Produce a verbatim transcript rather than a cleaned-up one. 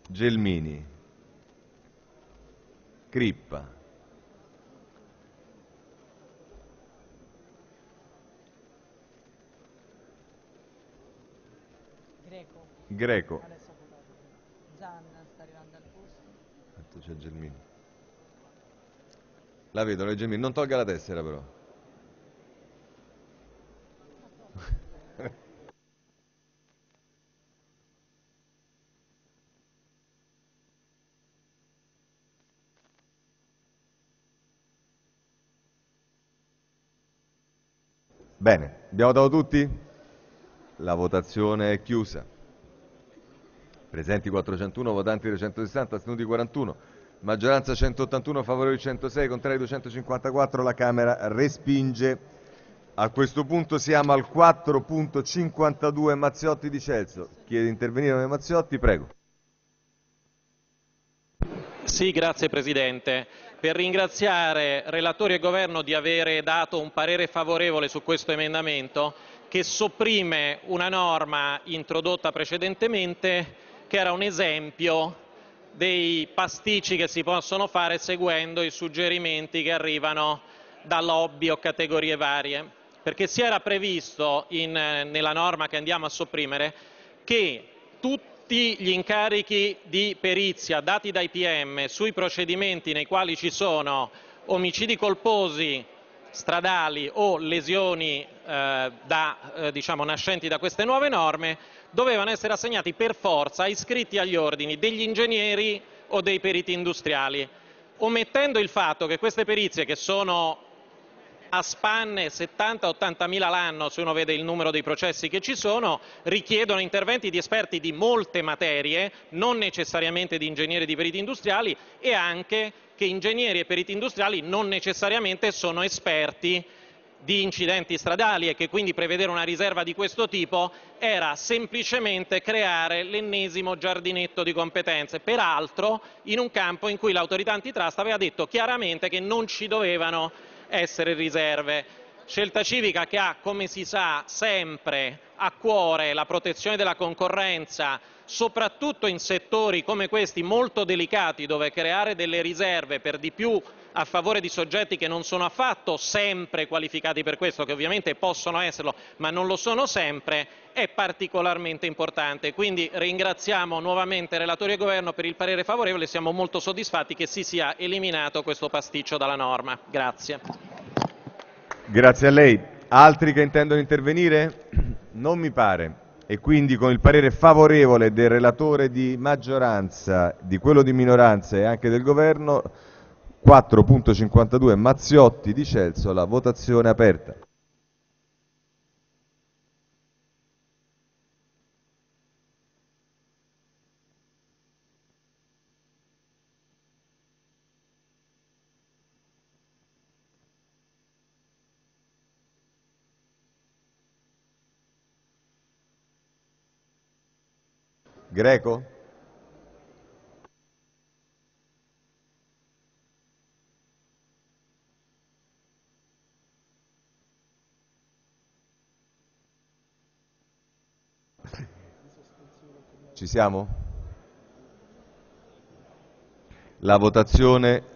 Gelmini, Crippa, Greco. Greco. Adesso ho votato. Zan sta arrivando al posto. Tanto c'è Gelmini. La vedo, lei Gelmini, non tolga la tessera però. Bene, abbiamo dato tutti? La votazione è chiusa. Presenti quattrocentuno, votanti trecentosessanta, astenuti quarantuno, maggioranza centottantuno, favorevoli centosei, contrari duecentocinquantaquattro, la Camera respinge. A questo punto siamo al quattro punto cinquantadue Mazziotti di Celso. Chiede di intervenire Mazziotti, prego. Sì, grazie Presidente. Per ringraziare relatori e Governo di avere dato un parere favorevole su questo emendamento che sopprime una norma introdotta precedentemente che era un esempio dei pasticci che si possono fare seguendo i suggerimenti che arrivano da lobby o categorie varie. Perché si era previsto in, nella norma che andiamo a sopprimere che tutti gli incarichi di perizia dati dai P M sui procedimenti nei quali ci sono omicidi colposi stradali o lesioni eh, da, eh, diciamo, nascenti da queste nuove norme dovevano essere assegnati per forza iscritti agli ordini degli ingegneri o dei periti industriali, omettendo il fatto che queste perizie, che sono a spanne settanta ottanta mila l'anno, se uno vede il numero dei processi che ci sono, richiedono interventi di esperti di molte materie, non necessariamente di ingegneri e di periti industriali, e anche che ingegneri e periti industriali non necessariamente sono esperti di incidenti stradali e che quindi prevedere una riserva di questo tipo era semplicemente creare l'ennesimo giardinetto di competenze, peraltro in un campo in cui l'autorità antitrust aveva detto chiaramente che non ci dovevano essere riserve. Scelta Civica che ha, come si sa, sempre a cuore la protezione della concorrenza, soprattutto in settori come questi molto delicati, dove creare delle riserve per di più a favore di soggetti che non sono affatto sempre qualificati per questo, che ovviamente possono esserlo ma non lo sono sempre, è particolarmente importante. Quindi ringraziamo nuovamente relatori e Governo per il parere favorevole e siamo molto soddisfatti che si sia eliminato questo pasticcio dalla norma. Grazie. Grazie a lei. Altri che intendono intervenire? Non mi pare. E quindi con il parere favorevole del relatore di maggioranza, di quello di minoranza e anche del Governo, quattro punto cinquantadue Mazziotti di Celso, la votazione è aperta. Greco? Ci siamo? La votazione